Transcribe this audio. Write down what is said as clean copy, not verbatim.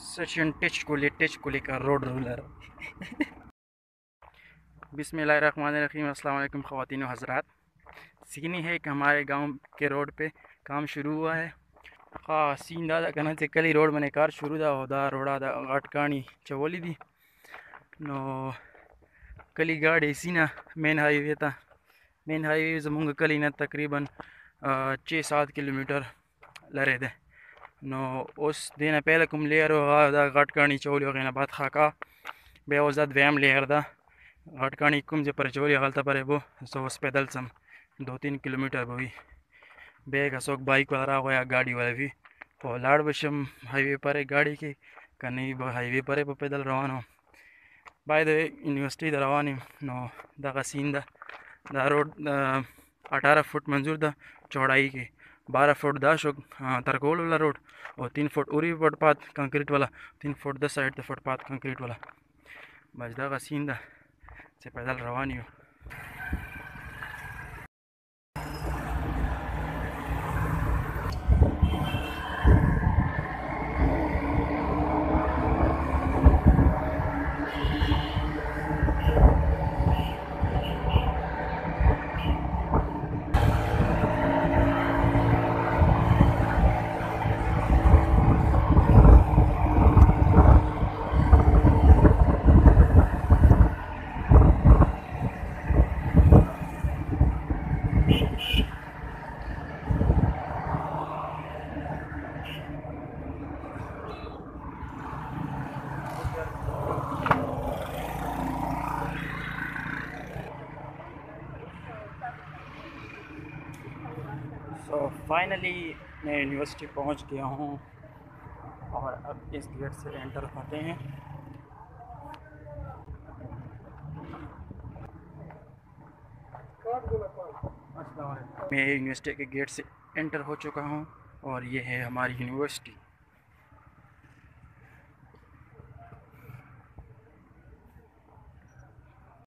Sachin teach कुली का road ruler. बिस्मिल्लाहिर्रहमानिर्रहीम। अस्सलाम वालेकुम ख़वातीन व हज़रात। सीन है कि हमारे गांव के रोड पे काम शुरू हुआ है। हाँ, सीन दादा कहना से कल ही रोड मैंने कार शुरू दा होदा रोड़ा दा घाट कहानी चवोली दी नो कली गाड़ी इसी ना मेन हाईवे था। मेन हाईवे जमूंगा कली ना तकरीबन 6-7 किलोमीटर लरे दे नो उस दिन पहले कुम लेयर दा घाट कहानी चवोली वगैरह बात खाका बेवजद वैम लेयर दा घाट कहानी कुम जे पर चवोली हालता परे वो सो उस पैदल सम 2-3 किलोमीटर हुई बेग असोक बाइक वाला होया गाड़ी वाला भी तो लाड़ बशम हाईवे पर गाड़ी की कहीं हाईवे पर पैदल रवानो बाय द यूनिवर्सिटी द रवानी नो दा सीन दा रोड 18 फुट मंजूर दा चौड़ाई की 12 फुट दा शोक तरकोल वाला रोड और 3 फुट उरी फुटपाथ कंक्रीट वाला 3 फुट द साइड द फुटपाथ कंक्रीट वाला बजदा का सीन दा से पैदल रवानी हो। तो फाइनली मैं यूनिवर्सिटी पहुंच गया हूं और अब इस गेट से एंटर होते हैं। मैं यूनिवर्सिटी के गेट से एंटर हो चुका हूं और ये है हमारी यूनिवर्सिटी।